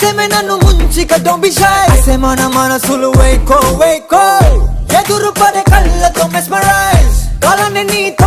అసమే నన్ను ముంచిక don't be shy అసే మన మనసులు వేకో ఎదురు పడే కళ్ళతో mesmerize కాలాన్ని నీ